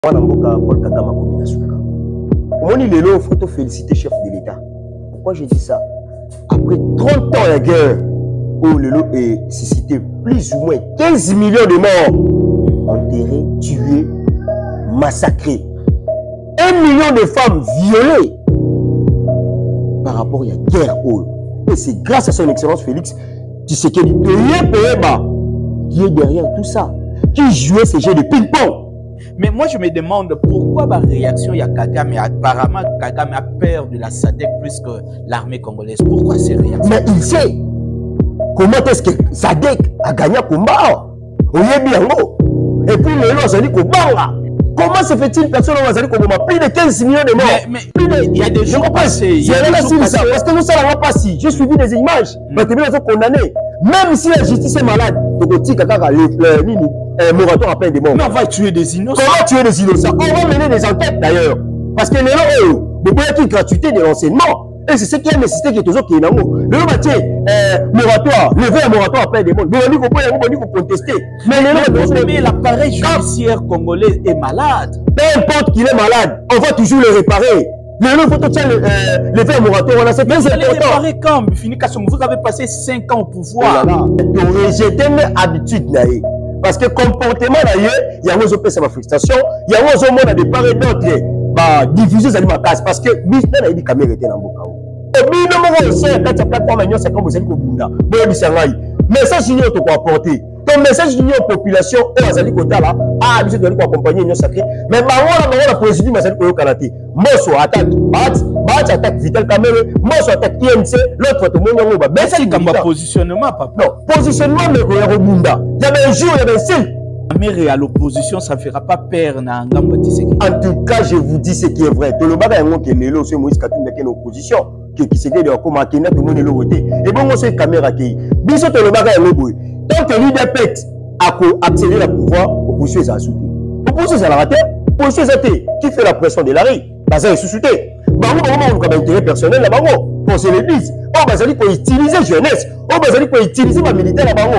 Paul Kagame Kominasuka. On dit le faut te féliciter chef de l'État. Pourquoi je dis ça? Après 30 ans de guerre, où le lot est suscité plus ou moins 15 millions de morts, enterrés, tués, massacrés. 1 million de femmes violées par rapport à la guerre. Et c'est grâce à son excellence Félix Tshisekedi qui est derrière tout ça, qui jouait ce jeu de ping-pong. Mais moi, je me demande pourquoi la réaction, il y a Kagame, apparemment Kagame a peur de la SADC plus que l'armée congolaise. Pourquoi ces réactions? Mais il sait comment est-ce que SADC a gagné le combat. Et puis maintenant, ça dit combat. Comment se fait-il personne va dire qu'on plus de 15 millions de morts? Mais il y a des jours passés. Parce que nous savons pas si. J'ai suivi des images. Mais tu es condamné. Même si la justice est malade, tu as moratoire à peine des morts. Mais on va tuer des innocents. Comment tuer des innocents? On va mener des enquêtes d'ailleurs. Parce que les gens, vous pouvez une gratuité de l'enseignement. Et c'est ce qui est nécessité qui est toujours qui est dans le moratoire, lever un moratoire à peine des morts. Vous pouvez contester. Mais l'appareil judiciaire congolais est malade. Peu importe qu'il est malade, on va toujours le réparer. Mais il faut lever un moratoire. On a cette vous allez réparer quand vous avez passé 5 ans au pouvoir. J'ai une habitude. Parce que comportement d'ailleurs, il y a une autre frustration, il y a une autre de part et d'autre, diffuser les casse parce que il y a des caméras dans le boca. Message signé au apporter. Ton message signé aux populations, nous devons accompagner l'Union sacrée. Mais la procédure, Mosso attaque, attaque Vital Kamere, Mosso attaque INC, l'autre tout le monde. Mais c'est comme un positionnement, papa. Non, positionnement, mais il y avait un jour, il y avait un signe. Mais à l'opposition, ça ne fera pas perdre. En tout cas, je vous dis ce qui est vrai. Tout le monde a dit que les lots, c'est Moïse Katumbi qui est en opposition. Qui s'est dit comme un Kenya, tout le monde est l'autre. Et bon, c'est caméra qui. Bisous, tout le monde a dit tant que l'UDP a accédé le pouvoir, l'opposition est à soutenir. L'opposition est à la rater. L'opposition est à qui fait la pression de la rue. Ça est sous-souté. On a un intérêt personnel là-bas. On se le dit. On va dire qu'on utilise la jeunesse. On va dire qu'on utilise les militaires là-bas.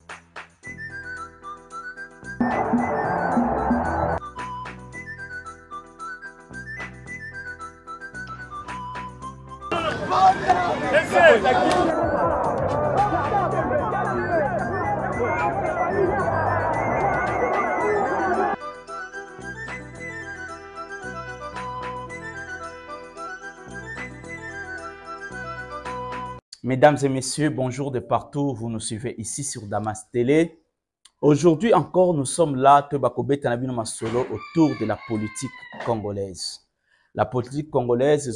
Mesdames et messieurs, bonjour de partout. Vous nous suivez ici sur Damas Télé. Aujourd'hui encore, nous sommes là autour de la politique congolaise. La politique congolaise,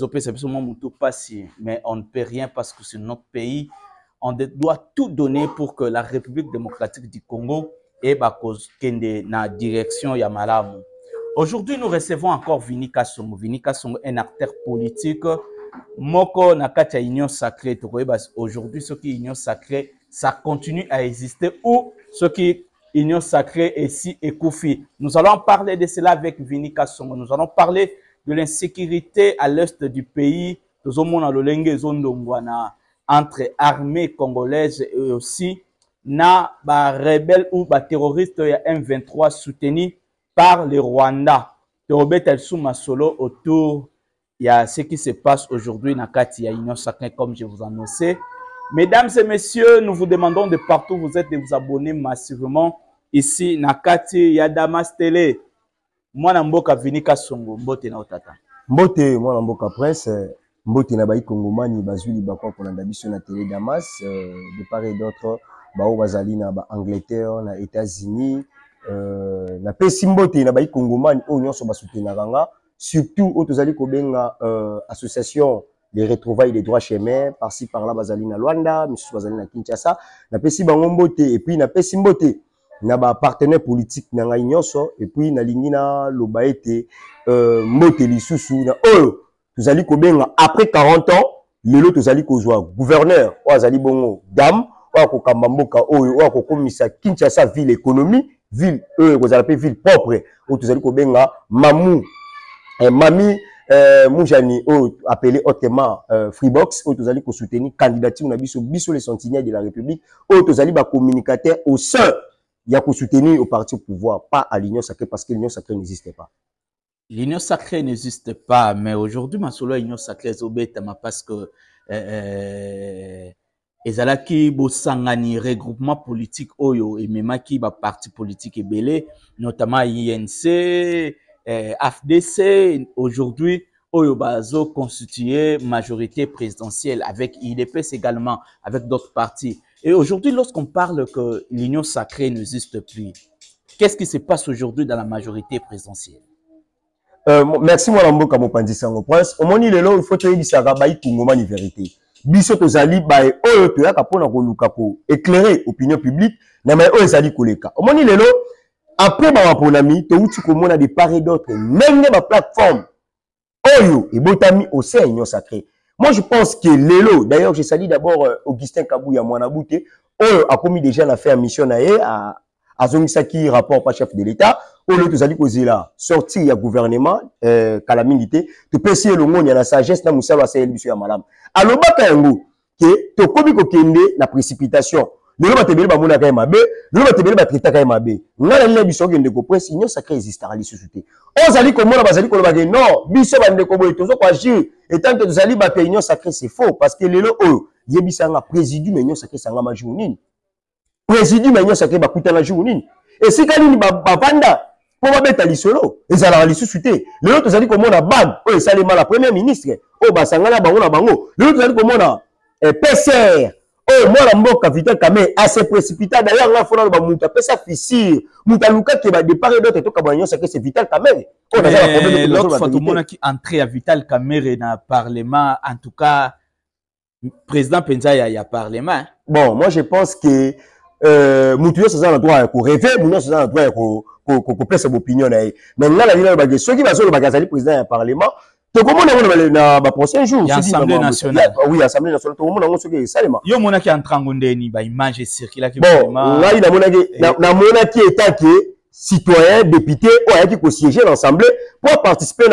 mais on ne peut rien parce que c'est notre pays. On doit tout donner pour que la République démocratique du Congo ait la direction Yamalamu. Aujourd'hui, nous recevons encore Vini Kasongo. Vini Kasongo est un acteur politique. Moko Nakatia Union Sacrée. Aujourd'hui, ce qui est Union Sacrée, ça continue à exister ou ce qui est Union Sacrée est si écoufi. Nous allons parler de cela avec Vini Kasongo. Nous allons parler de l'insécurité à l'est du pays. Nous avons entre armée congolaise et aussi na rebelles ou terroristes M23 soutenus par le Rwanda. Solo autour. Il y a ce qui se passe aujourd'hui dans la Union Sacrée, comme je vous annonçais. Mesdames et messieurs, nous vous demandons de partout où vous êtes de vous abonner massivement ici dans la Damas Télé. Moi, je suis Vini Kasongo, Mbote na Otata. Mbote, moi, je suis Prince. Mbote na Baï Kongomani, Bazuli Bakwa, pour la sur la télé Damas, de part et d'autre, Bao Bazali na Angleterre, na États-Unis, na Pessi Mbote na Baï Kongomani, Union Soba Soutenaranga. Surtout, Otozali Kobenga, association des retrouvailles des droits chemins, par-ci, par-là, Bazali na Luanda, M. Bazali na Kinshasa, na Pessi Bangombote, et puis na Pessi Mbote, na ba partenaire politique na Nyonso, et puis na Lingina, Lobaete, Mbote Lisusu, na Tozali Kobenga, après 40 ans, Lelo Tozali Kozwa, gouverneur, Oazali Bongo, Dame, Oako Kambamboka, Oako Komisa, Kinshasa, ville économie, ville, ville propre, Tozali Kobenga, Mamou, Mami Moujani, appelé hautement Freebox, Tozali ko soutenir candidature na biso les sentinelles de la République, Tozali ba communicateur au sein, il y a ko soutenir au parti au pouvoir, pas à l'Union Sacrée parce que l'Union Sacrée n'existait pas. L'union sacrée n'existe pas, mais aujourd'hui, ma solo union sacrée zobetama parce que ezalaki bosangani regroupement politique oyo ememaki ba parti politique ebele, notamment INC, AFDC. Aujourd'hui, oyo bazo constituer majorité présidentielle avec IDPS également, avec d'autres partis. Et aujourd'hui, lorsqu'on parle que l'union sacrée n'existe plus, qu'est-ce qui se passe aujourd'hui dans la majorité présidentielle? Merci moi Mboka Mopanzi Sango Prince. Omoni lelo il faut te dire ça baï Kongomani vérité. Biso tozali bae oyo to yaka pona ko luka ko éclairer opinion publique na mai oyo ezali koleka. Omoni lelo après ba waponami to uti ko mona de part et d'autre même ba plateforme oyo et botami au sein union sacrée. Moi je pense que lelo d'ailleurs je salue d'abord Augustin Kabouya Mwanabouté oyo a commis déjà l'affaire mission naé à Zongisaki rapport par chef de l'État. Au lieu de ça, là, sortir du gouvernement, calamité, tu peux essayer le monde, il y a la sagesse, na moussa, c'est l'émission à madame. Alors, bakango, que, tu kobi ko kende, la précipitation. Le loma tebele ba mona kay mabe, le loma tebele ba traiter kay mabe. Ngala le biso kende ko prince, union sacrée existera li société. On zali ko mona bazali ko loba ke non, biso ba ndeko boy tozo ko agir. Et tant que tu zali ba union sacrée, c'est faux, parce que lelo oh, yebisa nga présidium union sacrée sanga ma journée. Présidium union sacrée ba kuta la journée. Et si kali ni ba vanda pour babeta lisolo ezala lisusu te lelo tozali komona bag oyo esalema la premier ministre oyo basangana bango na bango lelo tozali komona PCR oyo mwana mboka Vital Kamerhe assez précipité d'ailleurs nga fona ba muta pesa fissure muta luka ke ba départ d'autres to kabanya ça que c'est Vital Kamerhe on a la problème l'autre fois tout le monde qui entrer à Vital Kamerhe dans le parlement en tout cas président Penza ya parlement. Bon moi je pense que mutuyo ça a droit ko rêver mutuyo ça a droit ko place opinion na mais là la ligne ba ceux qui va sur le bagazali président du parlement to komona na ba prochain jour l'Assemblée nationale. Oui, l'Assemblée nationale to komona ngo soki salema yo mona ki entrango ndeni ba image circula ki vraiment là il na mona ki état que citoyen député ou ayaki ko siéger l'Assemblée pour participer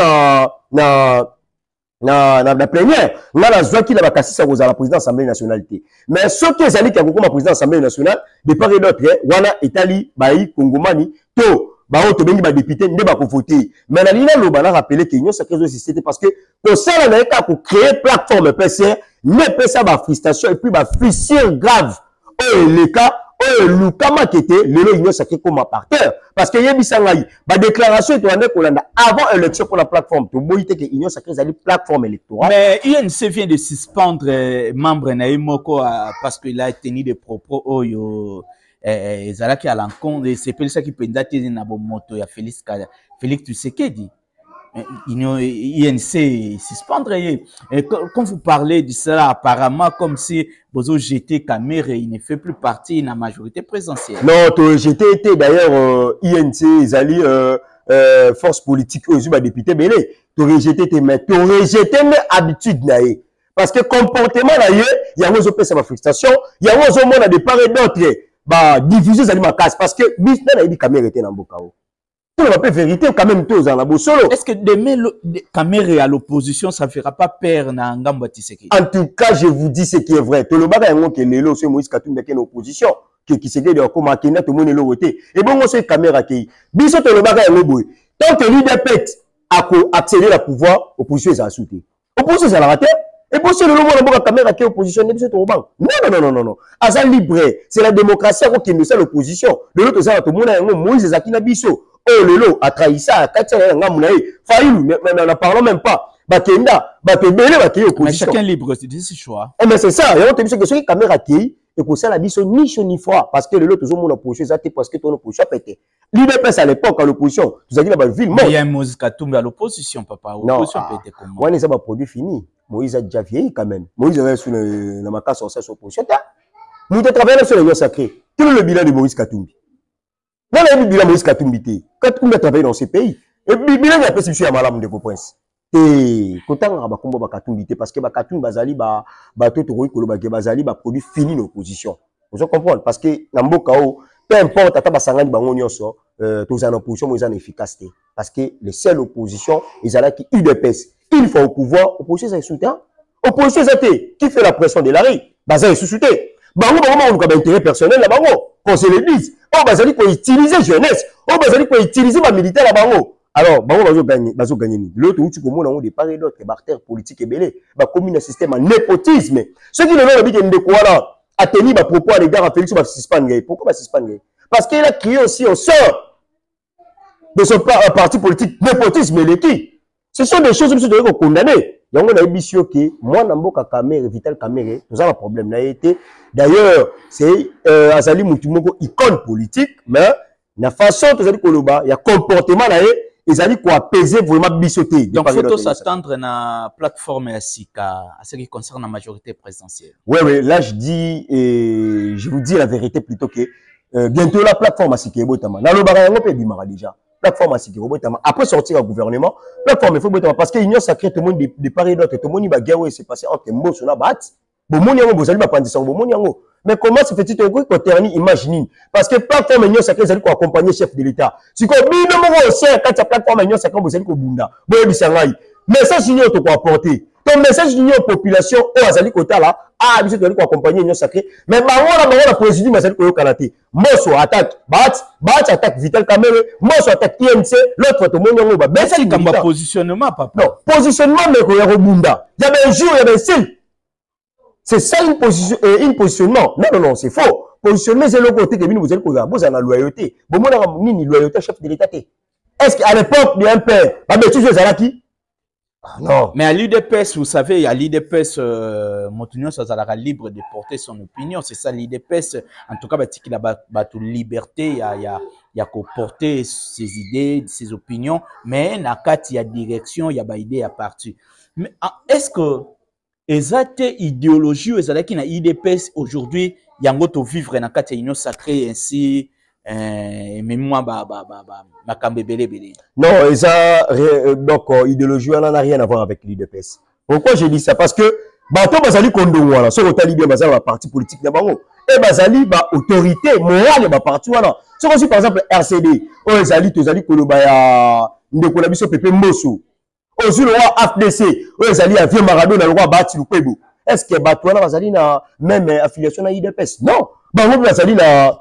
na plénière nga na zwaki na bakasisa kozala président Assemblée nationale mais ceux qui ezali ki akokoma président Assemblée nationale de part et d'autre wana etali bayi kongomani to ba oto bengi ba député nde ba ko voter mais na lina loba na rappeler que union sacrée société parce que ko sala na ka ko créer plateforme PCR ne pesa ba frustration et puis ba fissure grave oh les cas oh lukama kete lelo union sacrée comme par terre parce que yebisa ngai ba déclaration to ande kolanda avant élection pour la plateforme to boyite que union sacrée zali plateforme électorale mais INC vient de suspendre membre na Imoko parce qu'il a tenu des propos oyo ezalaki à l'encontre et c'est pour ça qui pendati na moto ya Félix Tshisekedi INC suspendre et quand vous parlez de cela apparemment comme si Bozo jeté Kamerhe il ne fait plus partie de la majorité présidentielle. Non to jeté d'ailleurs INC ezali force politique aux députés belé to rejeté mais to rejeté mais habitude naé parce que comportement naé il y a aux opé sa frustration il y a aux monde de part et d'autre bah diffuser ça ma casse parce que business na dit Kamerhe était dans bokao pour la vérité quand même tous en la solo. Est-ce que demain Kamerhe à l'opposition ça fera pas peur na Ngambo Tshisekedi? En tout cas je vous dis ce qui est vrai to le baka yango ke lelo c'est Moïse Katumbi qui est en opposition qui se dit comme akenda to mone lo voter et bon c'est Kamerhe qui biso to le baka yango boy tant que leader pète à accéder le pouvoir opposition est à soutenir opposition ça la raté. Et pour ceux qui ont la caméra qui est opposition, non. Asa libre, c'est la démocratie qui est ça l'opposition. De l'autre, ça tout le monde a Moïse Zakina Bisso. Oh lelo a trahi ça, Katia Ngamunaï, Faïlou, mais n'en parlons même pas. Bakenda, Bakebele, Baké opposition. Mais chacun libre, c'est ce choix. Eh mais c'est ça, il y a un que ceux caméra qui et pour ça la Bisso ni chaud ni froid parce que le lot tout le monde opposition ça parce que ton opposition pété. L'IDPS à l'époque à l'opposition, vous avez dit la ville il y a un Moïse Katumbi à l'opposition papa, opposition pété comment? Moi n'est pas produit fini. Moïse a déjà vieilli quand même. Moïse est sur la macasse sur sa opposition. Nous travaillons sur l'union sacrée. Quel est le bilan de Moïse Katumbi? Non, le bilan de Moïse Katumbi. Katumbi a travaillé dans ces pays. Et puis, le bilan de la perception à Malam de Prince. Et quand on a combat Katumbi, parce que Katumbi Bazali, Bazali, produit fini l'opposition. Vous comprenez? Parce que Nambokao, peu importe, Tata Basangani Bangonioso, tous en opposition, ils ont efficacité. Parce que les seules oppositions, ils ont qui UDPS. Il faut au pouvoir, opposition ça est soutien. Opposition ça qui fait la pression de la rue, Bazali est sous-soutien. Bango, on a un intérêt personnel là, Bango, qu'on se le dise. Oh, Bazali pour utiliser jeunesse. Oh, Bazali pour utiliser ma militaire là, Bango. Alors, bazo gagner. L'autre, où tu comprends, des part et d'autre, des bartères politiques et belé, bah, comme un système en népotisme. Ceux qui ne veulent pas dire que quoi là, a tenu ma propos à l'égard à Félix Suspendre. Pourquoi Suspendre? Parce qu'il a créé aussi un sort de son parti politique népotisme et qui. Ce sont des choses que nous devons condamner. Il y a un émission qui, moi, Namboka Kamere, Vital Kamere, nous avons un problème. D'ailleurs, c'est Azali Moutumoko, icône politique, mais la façon dont il y a comportement là, ils allaient quoi apaiser vraiment bissoter. Donc, il faut s'attendre à la plateforme à ce qui concerne la majorité présidentielle. Oui, oui, là je dis, et je vous dis la vérité plutôt que bientôt la plateforme à Siki Botama. Dans le barrage, on peut dire déjà. Plateforme à Siki Botama. Après sortir au gouvernement, plateforme il faut Botama parce que l'union sacrée, tout le monde de part et d'autre, tout le monde va guerre, c'est passé entre Mbosso et Bat. Bon, mon yango, vous allez pas prendre ça, bon yango. Mais comment se fait-il qu'on termine, imaginez. Parce que plateforme union sacrée, vous allez accompagner le chef de l'État. Si vous avez un aussi, quand la plateforme union sacrée, vous allez bunda. Bon, message union, tu peux apporter. Ton message d'union population, oh, azali kota là, ah, bisous, tu dois accompagner l'union sacrée. Mais la président, mais azali koyo kanaté. Mosso attaque, bat attaque Vital Kamere, Mosso attaque INC, l'autre, tout le monde yango, mais c'est comme un positionnement, papa. Non, positionnement, mais koyo bunda. Il y avait un jour, il y avait un signe. C'est ça une positionnement. Non, c'est faux. Positionnement, c'est le côté que vous allez vous avez la loyauté. Bon, moi, une loyauté chef de l'État. Est-ce qu'à l'époque, il y a un père, tu sais, qui? Non. Mais à l'IDPS, vous savez, à l'IDPS, Montignon, ça sera libre de porter son opinion. C'est ça, l'IDPS. En tout cas, il a toute liberté, il y a qu'à porter ses idées, ses opinions. Mais, il y a direction, il y a idée à partir. Mais est-ce que exacte idéologie ou ezalaki na IDPS aujourd'hui yango to vivre na kati ya union sacrée ainsi mais moi makambe belé non donc idéologie on n'a rien à voir avec l'IDPS. Pourquoi je dis ça? Parce que bato bazali kondongwa là so otali bien bazali ba parti politique na bango et bazali ba autorité morale ba parti wana so aussi par exemple RCD o ezali tozali koloba ya ndeko na biso Pepe Mbosso. Aujourd'hui, le roi AFDC, ils allaient à Vieux Maradona, le roi Bati Lukwebo. Est-ce que Batouana va aller dans même affiliation à l'IDPS? Non. Bango va aller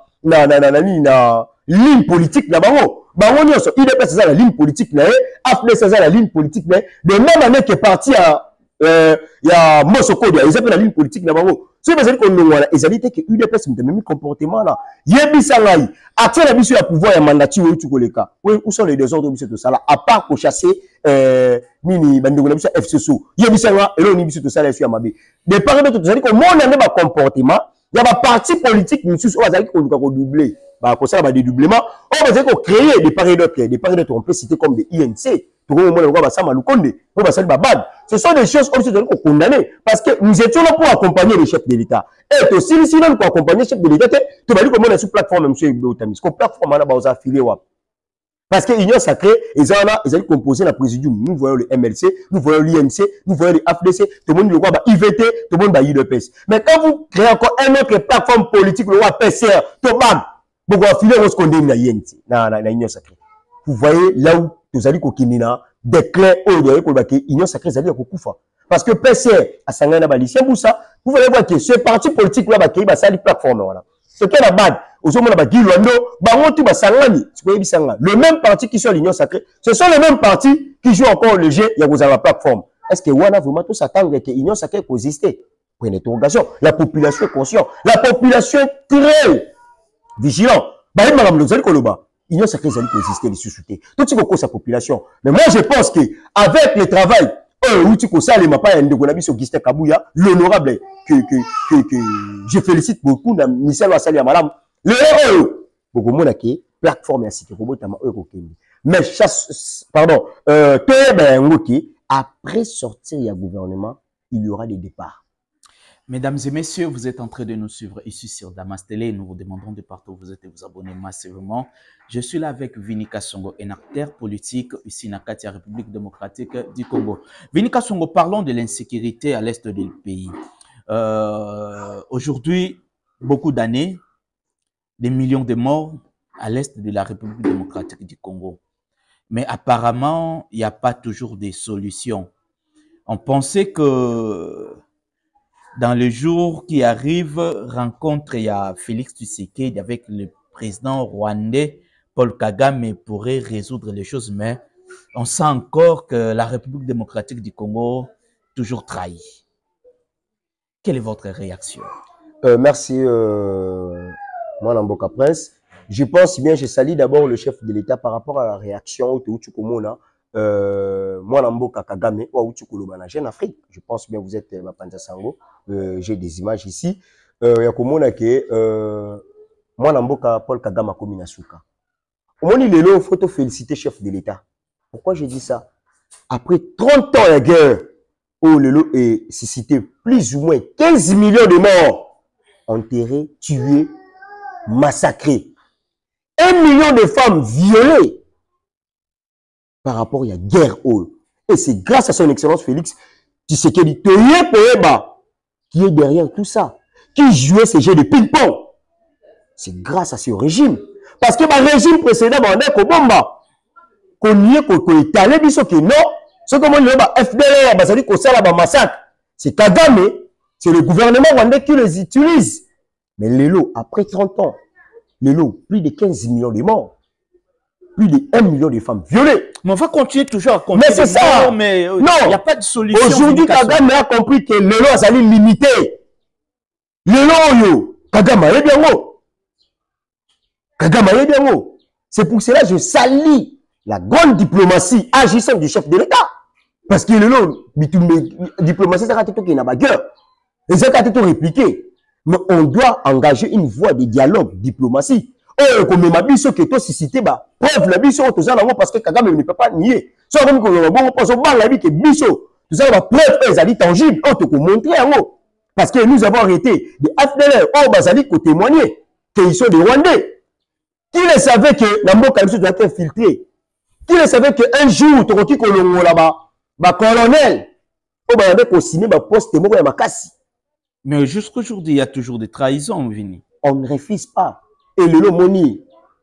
dans ligne politique là-bas. Bango n'y a pas l'IDPS, c'est la ligne politique là. AFDC, c'est la ligne politique là. De même année que parti à il y a Mosoko, ils appellent la ligne politique là-bas. Si vous avez ils allaient que l'UDPS me même comportement là. Yebisangai, actuellement la mission à pouvoir et mandature où tu connais cas. Où sont les désordres de tout ça là? À part pour chasser nini bandeko na biso FCSO. Yebisanga et là ni biso tout ça là sur Amabe. De part de tout ça, que mon ande ba comportement, il y a ba parti politique nous sous azali ko doubler. Bah comme ça ba dédoublement, on va dire créer des part d'autres on peut citer comme des INC. Tout le monde va ça malukonde, on va ça bad. Ce sont des choses comme si on condamner parce que nous étions là pour accompagner le chef de l'État. Et aussi si nous pour accompagner le chef de l'État, tu vas dire comment on est sur plateforme monsieur Otamis. Comme plateforme là ba aux affiliés wa. Parce que l'Union sacrée, ils ont composé la présidium. Nous voyons le MLC, nous voyons l'INC, nous voyons le AFDC, tout le monde le voit, IVT, tout le monde va IDPS. Mais quand vous créez encore une autre plateforme politique, le roi PCR, tout le monde, vous allez filer votre condamné dans l'INC, dans l'Union sacrée. Vous voyez là où vous allez kokimina, déclin, l'Union sacrée, vous allez kokoufa. Parce que PCR, à Sangana Bali, vous voyez voir que ce parti politique là, c'est une plateforme. Voilà. Ce qui est la base. Le même parti qui sont l'Union sacrée, ce sont les mêmes partis qui jouent encore le jeu, il y a la plateforme. Est-ce que Wana vraiment tout s'attend que l'Union sacrée existe? Pour une interrogation. La population est consciente. La population est très vigilante. L'Union sacrée existe, les sous-soutés. Tout ce qui sa population. Mais moi, je pense qu'avec le travail, l'honorable que je félicite beaucoup, Michel Wassali Amalam, le héros, beaucoup de monde qui plateforme ainsi que robot tama mais pardon, après sortir du gouvernement, il y aura des départs. Mesdames et messieurs, vous êtes en train de nous suivre ici sur Damas Télé. Nous vous demandons de partout où vous êtes de vous abonner massivement. Je suis là avec Vinika Songo, un acteur politique ici dans la République démocratique du Congo. Vinika Songo, parlons de l'insécurité à l'est du pays. Aujourd'hui, beaucoup d'années, des millions de morts à l'est de la République démocratique du Congo. Mais apparemment, il n'y a pas toujours des solutions. On pensait que dans les jours qui arrivent, rencontre, il y a Félix Tshisekedi avec le président rwandais Paul Kagame pourrait résoudre les choses, mais on sent encore que la République démocratique du Congo toujours trahie. Quelle est votre réaction? Merci, moi, Namboka Prince. Je pense bien, je salue d'abord le chef de l'État par rapport à la réaction au Tukomona. Moi, Namboka Kagame, ou Tukolobana, jeune Afrique. Je pense bien, vous êtes Mapanza Sango. J'ai des images ici. Yakomona ke, moi, Namboka Paul Kagame a commis Nasuka. Au moment où il faut féliciter chef de l'État. Pourquoi je dis ça? Après 30 ans de guerre, où Lelo est suscité plus ou moins 15 millions de morts, enterrés, tués, massacrés. 1 million de femmes violées par rapport à la guerre. Et c'est grâce à son excellence Félix Tshisekedi qui est derrière tout ça, qui jouait ces jeux de ping-pong. C'est grâce à ce régime. Parce que le régime précédent, on a Kobomba, qu'on y est, qu'on est allé, non. Ce que moi, le FDLR, massacre, c'est Kagame, c'est le gouvernement rwandais qui les utilise. Mais Lelo, après 30 ans, Lelo, plus de 15 millions de morts, plus de 1 million de femmes violées. Mais on va continuer toujours à compter. Mais c'est ça. Mais non, il n'y a pas de solution. Aujourd'hui, Kagame a compris que Lelo a sali limité. Lelo, yo, Kagame, il est bien haut. Kagame, il est bien haut. C'est pour cela que je salue la grande diplomatie agissante du chef de l'État. Parce que le diplomatie, c'est tout qui n'a pas gueule. Et c'est tout répliqué. Mais on doit engager une voie de dialogue, diplomatie. Oh, comme ma biso qui est aussi cité, preuve la biso, tout ça, parce que Kagame ne peut pas nier. Soit comme on pense au bas la vie que biso, tout ça, preuve, ils ont dit tangible, on te montrer en haut. Parce que nous avons arrêté des FDLR, oh, Bazali, qui témoigner qu'ils sont des Rwandais. Qui le savait que la mort doit être infiltrée? Qui le savait qu'un jour, tu as colonel là-bas, colonel, on va signer un poste mort à Makassi. Mais jusqu'aujourd'hui, il y a toujours des trahisons, Vini. On ne refuse pas. Et le Lomoni,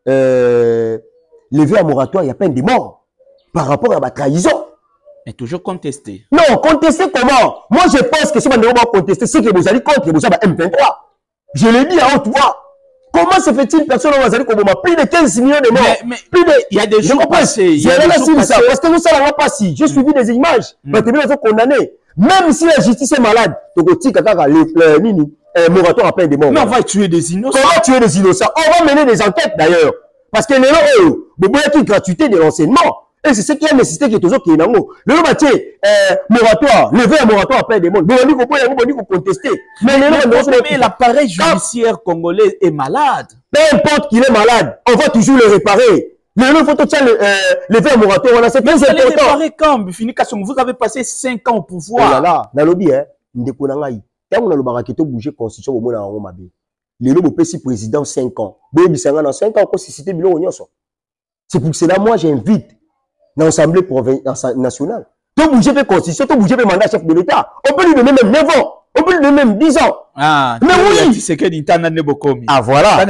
levé à moratoire, il y a peine de mort par rapport à la trahison. Mais toujours contesté. Non, contester comment? Moi, je pense que si on va contester, c'est que vous allez contre vous avez M23. Je l'ai dit à haute voix. Comment se fait-il personne va dire qu'on a plus de 15 millions de morts? Mais il y a des jours passés. Il y a des jours passés. Parce que nous, ça n'a pas si. J'ai suivi des images. Mais tu es condamné. Même si la justice est malade, tu peux moratoire à peine de morts. Mais on va tuer des innocents. Comment tuer des innocents? On va mener des enquêtes d'ailleurs. Parce que les gens, il y a une gratuité de l'enseignement. Et c'est ce qui a nécessité que toujours qu'il y ait un mot. Le moratoire, lever un moratoire à peine de morts. Mais on dit contester. Mais l'appareil judiciaire congolais est malade. Peu importe qu'il est malade, on va toujours le réparer. Mais il faut lever un moratoire. C'est très important. Vous allez réparer quand? Vous avez passé 5 ans au pouvoir. Oh là là, dans le lobby, tant que nous avons bougé la constitution au monde en Rome, le lobby peut président 5 ans. Dans 5 ans, c'est pour cela moi j'invite l'Assemblée nationale. Tu bouger la constitution, tu bouger le mandat chef de l'État. On peut lui donner même 9 ans. On peut lui donner même 10 ans. Ah, mais oui. C'est que l'État n'a pas commis. Ah voilà.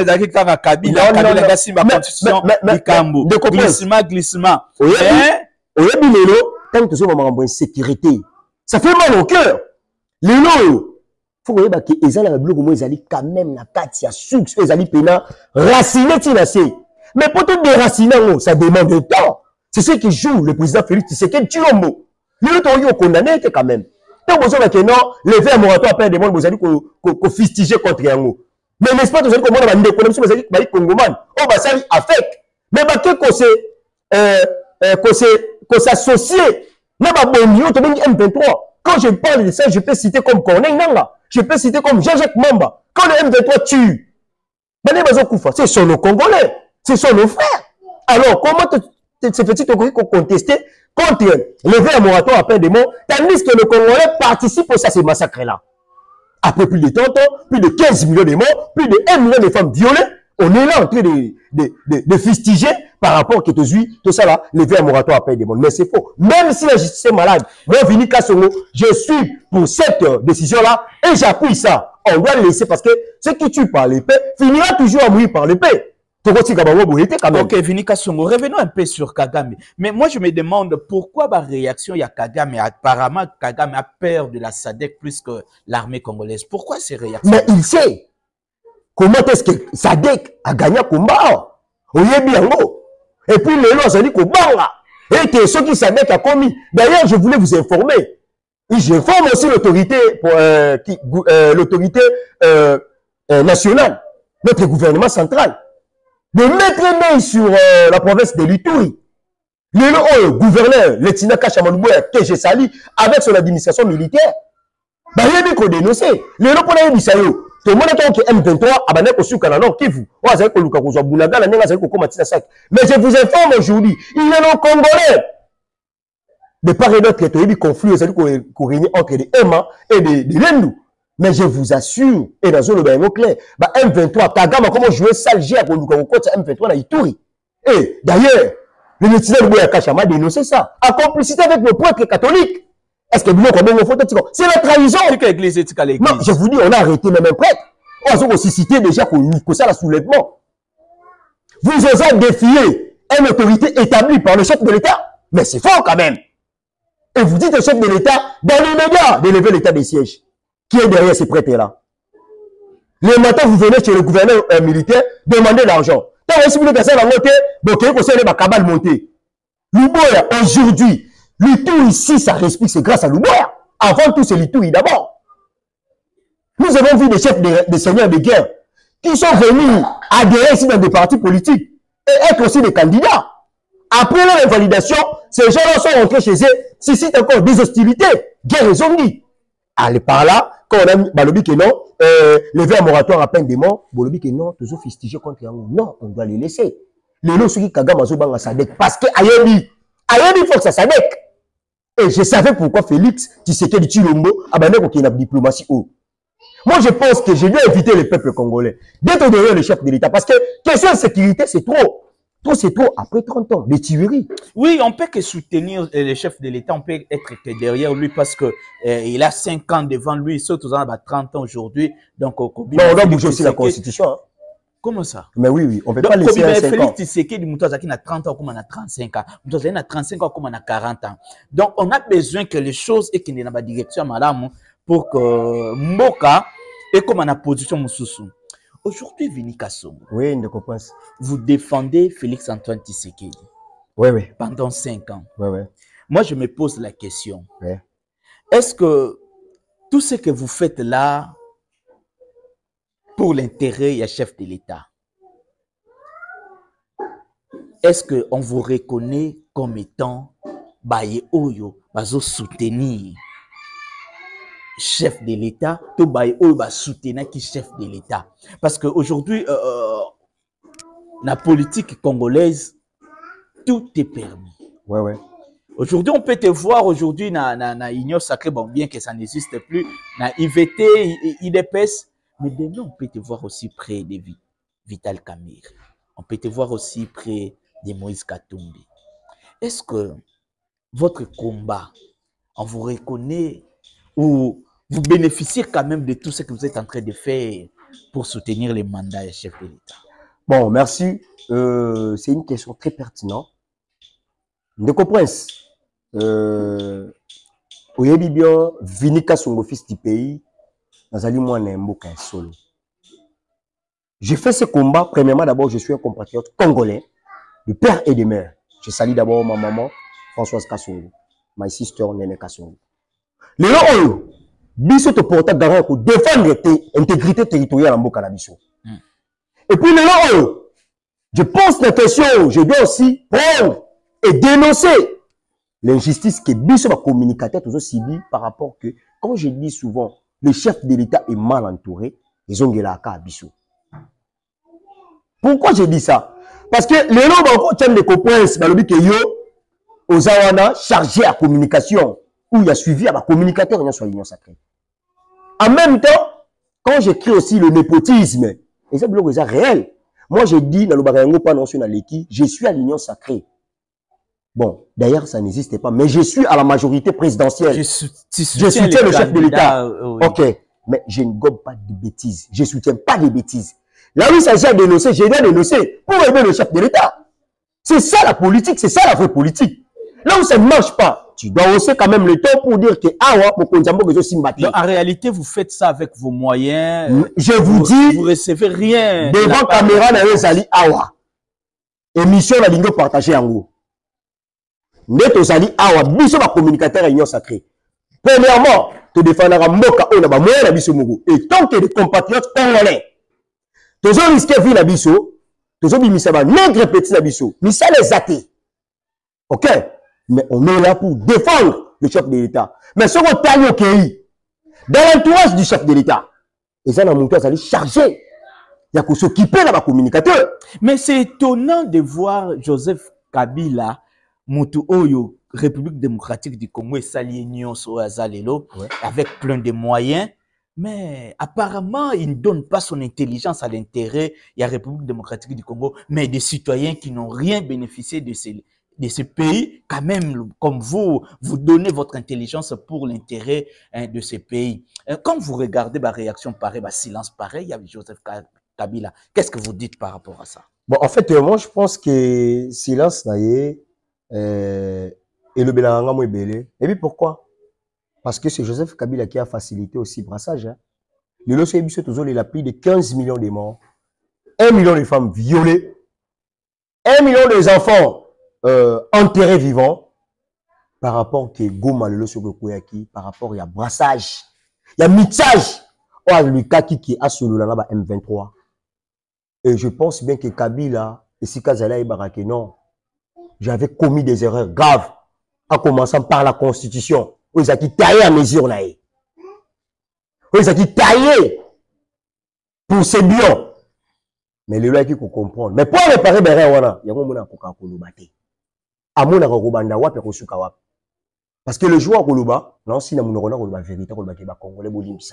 Glissement. Oui, tant que tu sois en sécurité, ça fait mal au cœur. Les lots, il faut que les gens allaient quand même la carte, ils allaient payer raciner Tinasé. Mais pour tout déraciner, ça demande du temps. C'est ce qui joue le président Félix Tshisekedi Tshilombo. Les autres ont condamné quand même. Donc, vous savez que non, les verts moratoire à peine des mondes, vous allez qu'on fustiger contre un mot. Mais n'est-ce pas, vous allez qu'on a une économie, vous allez qu'on Congoman, on va s'arrêter avec. Mais qu'on s'associe, n'a pas bon niveau, tu M23. Quand je parle de ça, je peux citer comme Corneille Nanga, je peux citer comme Jean-Jacques Mamba. Quand le M23 tue, c'est sur nos Congolais, c'est sur nos frères. Alors, comment se fait-il qu'on contester contre le verts moratoire à peine des mots, tandis que le Congolais participe à ces massacres-là? Après plus de 30 ans, plus de 15 millions de morts, plus de 1 million de femmes violées, on est là en train de fustiger par rapport à tout ça là, le verts moratoire à peine des mots. Mais c'est faux. Même si la justice est malade, moi, Vini Kassongo, je suis pour cette décision-là et j'appuie ça. On doit le laisser parce que ce qui tue par l'épée finira toujours à mourir par l'épée. Ok, Vini Kassongo, revenons un peu sur Kagame. Mais moi, je me demande pourquoi la réaction il y a Kagame. Apparemment, Kagame a peur de la SADC plus que l'armée congolaise. Pourquoi ces réactions? Mais il sait comment est-ce que SADC a gagné le combat. Et puis, les gens ont dit qu'on banga. Et ceux qui savaient qu'il a commis. D'ailleurs, je voulais vous informer. Et j'informe aussi l'autorité nationale, notre gouvernement central, de mettre main sur la province de l'Ituri. Le gouverneur, le Tinaka Chamanouboua, que j'ai sali, avec son administration militaire, bah, il y a des dénoncé. Le nom pour la Bisayo, tout le monde est que M23, abandonné au Souka, non, Kivu. Mais je vous informe aujourd'hui, il y a un Congolais. De part et d'autre, il y a des conflits entre les Emma et les Lendou. Mais je vous assure, et dans zone de clair, bah, M23, Kagama, comment jouer sale G à M23 dans Ituri. Et d'ailleurs, le médecin de Boya Kachama a dénoncé ça. En complicité avec le prêtre catholique. Est-ce que vous avez c'est la trahison. Non, je vous dis, on a arrêté même un prêtre. On a aussi cité déjà que ça, le soulèvement. Vous osez défier une autorité établie par le chef de l'État. Mais c'est fort quand même. Et vous dites au chef de l'État, dans les médias, d'élever l'état des sièges. Qui est derrière ces prêtres-là? Le matin, vous venez chez le gouverneur militaire, demander l'argent. Quand vous voulez que ça va monter, donc vous savez que cabale monter. Louboya, aujourd'hui, l'Ituri ici, ça respire, c'est grâce à Louboya. Avant tout, c'est l'Ituri d'abord. Nous avons vu des chefs des seigneurs de guerre qui sont venus adhérer ici dans des partis politiques et être aussi des candidats. Après leur invalidation, ces gens-là sont rentrés chez eux, suscitent encore des hostilités, guerre et zombies. Allez par là, quand on a Balobi que non, lever un moratoire à peine des morts, Balobi que non, toujours fustigé contre Yango. Non, on doit les laisser. Les lots qui Kagama Zobanga Sadek, parce que Ayemi, il faut que ça Sadek. Et je savais pourquoi Félix Tshisekedi Tshilombo a banné qu'il y a une diplomatie haut. Moi, je pense que je dois éviter le peuple congolais d'être derrière le chef de l'État, parce que question de sécurité, c'est trop. Trop, c'est trop. Après 30 ans, des tueries. Oui, on peut que soutenir le chef de l'État, on peut être que derrière lui parce que il a 5 ans devant lui, surtout dans 30 ans aujourd'hui. Donc, non, on doit bouger aussi la Constitution. Hein. Comment ça? Mais oui, oui, on ne peut pas laisser un 5 ans. Félix Tshisekedi, Moutouazaki a 30 ans comme on a 35 ans. Moutouazaki a 35 ans comme on a 40 ans. Donc, on a besoin que les choses et qu'il y ait une direction madame pour que Mboka et comme on a position Moussoussou. Aujourd'hui, Vini Kassongo. Oui, je comprends. Vous défendez Félix Antoine Tshisekedi. Oui, oui. Pendant 5 ans. Oui, oui. Moi, je me pose la question. Oui. Est-ce que tout ce que vous faites là, pour l'intérêt du chef de l'État, est-ce qu'on vous reconnaît comme étant Baye Oyo, Bazo soutenir chef de l'État, tout Baye Oyo, Bazo soutenir qui chef de l'État? Parce qu'aujourd'hui, la politique congolaise, tout est permis. Ouais, ouais. Aujourd'hui, on peut te voir aujourd'hui dans l'Union sacrée, bon, bien que ça n'existe plus, dans IVT, IDPS, mais demain, on peut te voir aussi près de Vital Kamerhe. On peut te voir aussi près de Moïse Katumbi. Est-ce que votre combat, on vous reconnaît ou vous bénéficiez quand même de tout ce que vous êtes en train de faire pour soutenir les mandats du chef de l'État? Bon, merci. C'est une question très pertinente. De Prince, Oyebi bien, Vini Kassongo, fils du pays, Nazali Mouane Mboka solo. J'ai fait ce combat, premièrement, d'abord, je suis un compatriote congolais, de père et de mère. Je salue d'abord ma maman, Françoise Kassongo, my sister, Nene Kassongo. Les gens, biso te porte garant pour défendre l'intégrité territoriale en Mboka Nabiso. Et puis les gens, je pense la question, je dois aussi prendre et dénoncer l'injustice que biso va communicateur toujours subi par rapport que, quand je dis souvent, le chef de l'État est mal entouré, ils ont à biso. Pourquoi je dis ça? Parce que les gens tiennent des copains, aux Awana chargés à communication, où il y a suivi à ma communicateur sur l'Union sacrée. En même temps, quand j'écris aussi le népotisme, et ça c'est réel. Moi, je dis dans le Barayango, pas non sur l'équipe, je suis à l'Union sacrée. Bon, d'ailleurs, ça n'existe pas, mais je suis à la majorité présidentielle. Je soutiens le chef de l'État. Oui. Ok, mais je ne gobe pas de bêtises. Je ne soutiens pas des bêtises. Là où il s'agit de dénoncer, je dois dénoncer pour aider le chef de l'État. C'est ça la politique, c'est ça la vraie politique. Là où ça ne marche pas, tu dois aussi quand même le temps pour dire que en réalité, vous faites ça avec vos moyens. Je vous dis, vous recevez rien. Devant caméra, na Zali Awa. Émission la ligne partagée en haut. Net aux alliés, awa, biso ba communicateur réunion sacrée. Premièrement, te défendre à Mboka, on a ba moyen na biso mogo. Et tant que les compatriotes congolais, tous ont risqué vie na biso, tous ont bimisa ba nègre petit na biso, misa les athées. Ok? Mais on est là pour défendre le chef de l'État. Mais ce qu'on t'a au pays, dans l'entourage du chef de l'État, et ça, dans mon cas, ça allait charger. Il y a qu'on s'occuper là, communicateur. Mais c'est étonnant de voir Joseph Kabila, Moutou Oyo, République démocratique du Congo et Salienion Soazalelo, avec plein de moyens. Mais apparemment, il ne donne pas son intelligence à l'intérêt de la République démocratique du Congo, mais des citoyens qui n'ont rien bénéficié de ce pays, quand même, comme vous donnez votre intelligence pour l'intérêt de ce pays. Quand vous regardez ma réaction pareille, silence pareil avec Joseph Kabila, qu'est-ce que vous dites par rapport à ça? Bon, en fait, moi, je pense que silence naïe et le Belanga Mouébélé. Et puis pourquoi? Parce que c'est Joseph Kabila qui a facilité aussi le brassage. Hein. Le Losso Ebiso Tozo, il a plus de 15 millions de morts, 1 million de femmes violées, 1 million d'enfants enterrés vivants, par rapport à Goma, le Losso Gokoyaki, par rapport à brassage. Il y a mixage. Oh, le Kaki qui a sur le là M23. Et je pense bien que Kabila, et si Kazala et Barake, non, j'avais commis des erreurs graves, en commençant par la Constitution. Ils ont taillé à mesure. Ils ont taillé pour ces biens. Mais les lois qui comprennent. Mais pour réparer les erreurs, il y a un moment où on a battu. À mon avis, parce que le joueur Koluba, non, si on a la vérité, on a Congolais,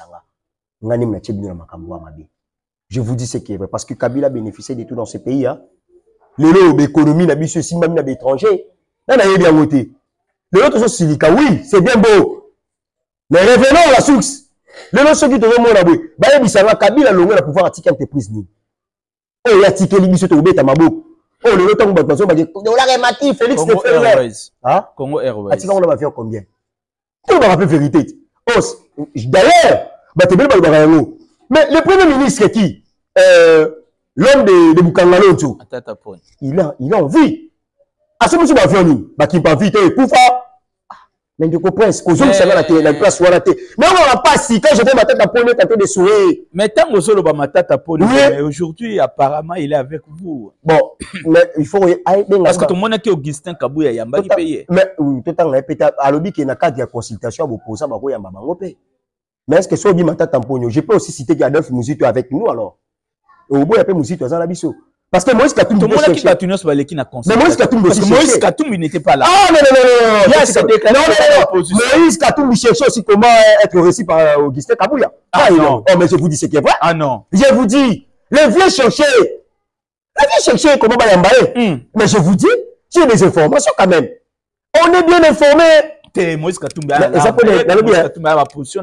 je vous dis ce qui est vrai. Parce que Kabila bénéficiait de tout dans ce pays. L'économie n'a pas ceci, même n'a étranger. Là, on a bien voté. L'autre chose, Silika, oui, c'est bien beau. Mais revenons à la source. Le ceux qui te remontent là, oui. Bah, Bissanga, Kabila, l'on a pouvoir attiquer entreprise ni. Oh, il a attiqué l'Ibis, tu as mabou. Oh, le temps, bah, on l'a remarqué, Félix de Ferrer. Hein? Congo Airways. Attiquer, on va faire combien? On va rappeler vérité. Oh, d'ailleurs, bah, t'es bien, bah, mais le premier ministre est qui? L'homme de Bukangalo, il a envie. À ce moment-là, il va vite, il mais tu comprends, c'est que la place soit ratée. Mais on va pas si, quand je fais ma tête à poignet, t'as de sourire. Mais tant que solo ma tête à poignet, mais aujourd'hui, apparemment, il est avec vous. Bon, mais il faut. Parce que tout le monde a qui Augustin Kabouya, il y a un qui paye. Mais, tout le temps, à l'objet qu'il y a un cadre de consultation, vous posez un peu, il y a un peu. Mais est-ce que si on dit ma tête à poignet, je peux aussi citer qu'Adolphe Mouzito avec nous alors. Au bout, il y a pas Mouzito, ça, la biseau. Parce que Moïse Katoum, tout le monde qui Katoum, mais Moïse Katoum, parce que Moïse Katoum, il n'était pas là. Ah non, Moïse Katoum, il cherchait aussi comment être reçu par Augustin Kabouya. Ah non. Oh, mais je vous dis ce qui est vrai. Ah non. Je vous dis, les vieux chercher comment va l'emballer. Mais je vous dis, j'ai des informations quand même. On est bien informés. Moïse Katoum, la position,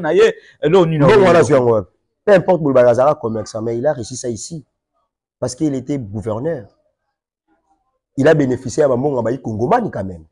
peu importe Boulbazara commerçant, mais il a réussi ça ici. Parce qu'il était gouverneur. Il a bénéficié à Mambo Ngabaï Kongomani quand même.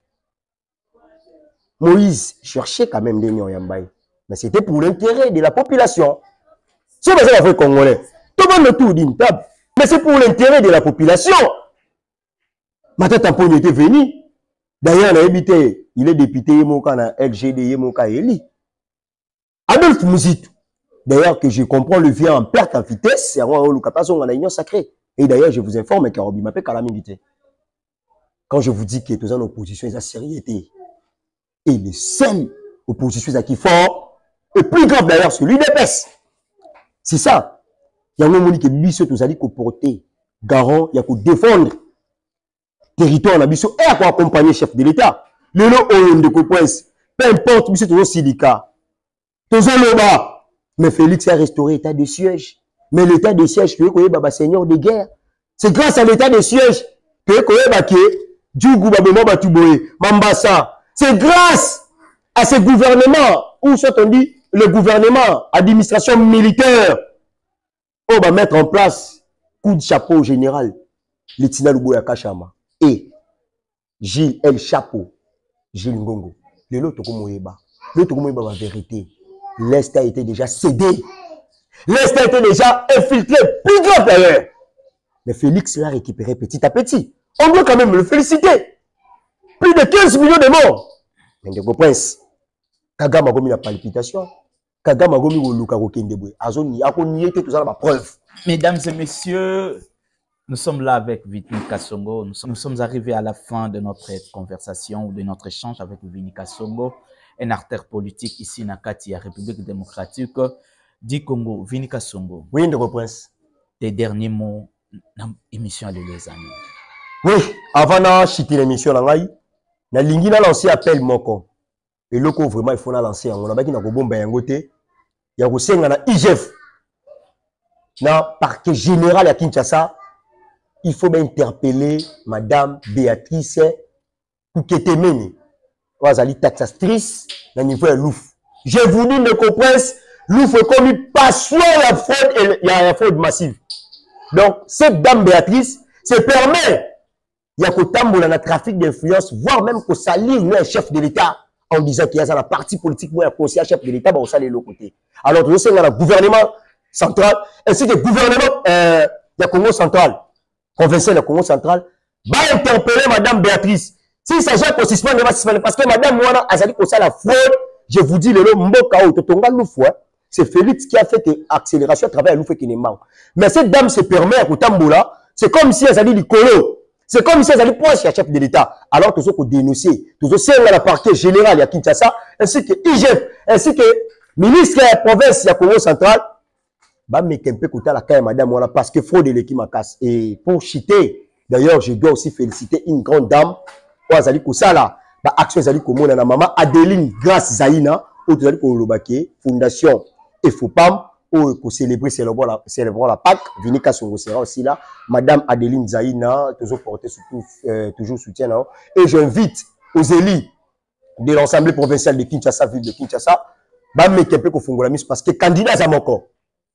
Moïse cherchait quand même des Nyambaï. Mais c'était pour l'intérêt de la population. C'est pas ça l'Afrique congolais. Tout le monde autour d'une table. Mais c'est pour l'intérêt de la population. Maintenant, Tamponi était venu. D'ailleurs, il a habité. Il est député Yemoka na LGD Yemoka Eli. Adolphe Mouzito. D'ailleurs, que je comprends le vient en perte en vitesse, c'est un union sacrée. Et d'ailleurs, je vous informe que Robi m'appelle Kalamingité. Quand je vous dis que tous en opposition, ils ont sérieuxité. Et les seuls oppositions qui fort, et plus grave d'ailleurs, c'est l'UDPS. C'est ça. Il y a un moment qui est tous allés porter garant, il y a qu'à défendre territoire, et à accompagner le chef de l'État. Le lot de Coprince, peu importe, monsieur toujours syndicat. Tous en bas. Mais Félix a restauré l'état de siège. Mais l'état de siège, que Baba Seigneur de guerre. C'est grâce à l'état de siège que Baba Djougou Babemo Batouboé, Mambasa. C'est grâce à ce gouvernement, où soit on dit le gouvernement, administration militaire, on va mettre en place coup de chapeau au général, Litina Luboya Kachama et Gilles El Chapeau, Gilles Ngongo. L'autre Komoyeba. L'autre Komoyeba la vérité. L'Est a été déjà cédé. L'Est a été déjà infiltré, plus grave d'ailleurs. Mais Félix l'a récupéré petit à petit. On doit quand même le féliciter. Plus de 15 millions de morts. Mais de prince, Kagame a commis la palpitation. Kagame a commis le Luka Rokendebwe. Azoni, a connu tout ça, la preuve. Mesdames et messieurs, nous sommes là avec Vini Kasongo. Nous sommes arrivés à la fin de notre conversation ou de notre échange avec Vini Kasongo, un acteur politique ici dans la République démocratique du Congo. Vini Kasongo. Oui, de prince. Tes derniers mots dans l'émission de Les Amis. Oui, avant de chiter l'émission, na lingi na lancé appel moko. Et le coup vraiment il faut la lancer. On a pas qui na bomba yango te. Ya ko senga na IGF. Na parquet général à Kinshasa. Il faut bien interpeller Madame Béatrice Pouketemeni. Wazali taxatrice na niveau de Louf. Je vous dis, ne comprenez, Louf est commis passion la fraude et il y a la fraude massive. Donc, cette dame Béatrice se permet, il y a qu'au la trafic d'influence, voire même qu'au salir un chef de l'État en disant qu'il y a la partie politique, il y a un chef de l'État, on salit l'autre côté. Alors, nous sommes dans le gouvernement central, ainsi que le gouvernement de Congo central. Provincial de Congo central, va interpeller Madame Béatrice. S'il s'agit de suspendre, parce que Madame Mouana a dit que ça la fraude, je vous dis, le Mboka ou Totonga Loufoué, c'est Félix qui a fait accélération à travers Loufoué qui n'est pas. Mais cette dame se permet à Koutamboula, c'est comme si elle a dit du colo. C'est comme si elle a dit proche à chef de l'État. Alors, tout ce qu'on dénoncer, tout ce qu'on a la parquet général à Kinshasa, ainsi que IGF, ainsi que ministre de la province de Congo central, bah, mais qu'un peu la caille Madame Mouana, parce que fraude de l'équipe ma casse. Et pour chiter, d'ailleurs, je dois aussi féliciter une grande dame, Oazali Kosala, bah, action Zali Komona, na maman Adeline Grâce Zaina, ou Zali Kolobake, Fondation EFOPAM, ou pour célébrer, célébrant la Pâques, Vini Kasongo sera aussi là, Madame Adeline Zaina, toujours porté surtout, toujours soutien, non? Et j'invite aux élus de l'Assemblée provinciale de Kinshasa, ville de Kinshasa, bah, mais qu'un peu qu'on parce que candidat à mon corps.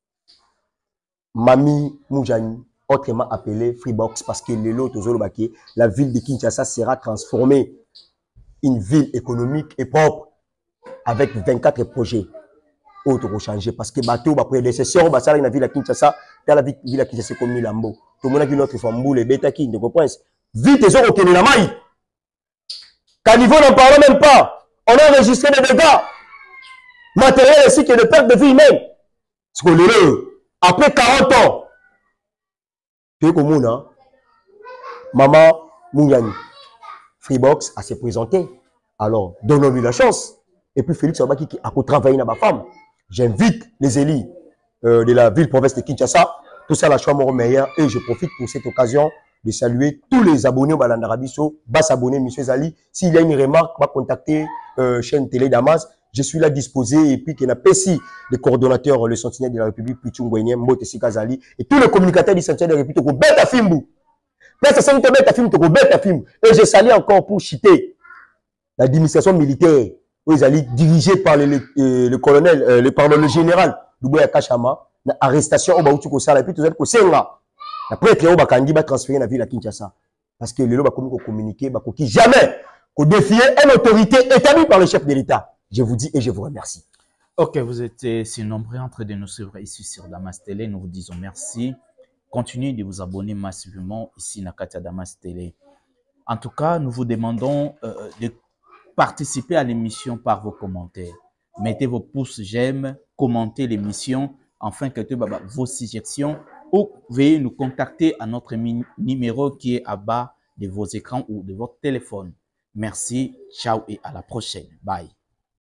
Mami Moujani, autrement appelé Freebox, parce que la ville de Kinshasa sera transformée une ville économique et propre avec 24 projets autres changer parce que bateau ba prédécesseur ba sala na ville de Kinshasa dans la ville de Kinshasa comme Milambo tout le monde a qui notre famille les bêta qui ne comprend vite les autres qui la maille qu'à niveau n'en parle même pas on a enregistré des dégâts matériels ainsi que de perte de vie humaine ce qu'on après 40 ans, tu comme on Maman Mouniani, Freebox a se présenté. Alors, donnons-lui la chance. Et puis Félix Obaki qui a travaillé dans ma femme. J'invite les élus de la ville-province de Kinshasa, tout ça la chambre meilleure. Et je profite pour cette occasion de saluer tous les abonnés au Balandarabiso. Bas abonné, M. Zali. S'il y a une remarque, va contacter chaîne Télé Damas. Je suis là disposé et puis qu'il y a Pessi, le coordonnateur, le sentinelle de la République, Pichungwenye, Mbote Sikazali, et tous les communicateurs du sentinelle de la République, bête à Fimbu. Bête à Fimbu. Et je salue encore pour chiter l'administration militaire, où ils allaient dirigée par le colonel, le général, Douboya Kachama, l'arrestation au Baoutou Kosala, et puis tout ça, Kosenga. Après, Cléo Bakandi va transférer la ville à Kinshasa. Parce que le lot va communiquer, qui jamais, qu'on défier une autorité établie par le chef de l'État. Je vous dis et je vous remercie. Ok, vous êtes si nombreux en train de nous suivre ici sur Damas Télé. Nous vous disons merci. Continuez de vous abonner massivement ici à Katia Damas Télé. En tout cas, nous vous demandons de participer à l'émission par vos commentaires. Mettez vos pouces j'aime, commentez l'émission, afin que vos suggestions ou veuillez nous contacter à notre numéro qui est à bas de vos écrans ou de votre téléphone. Merci, ciao et à la prochaine. Bye.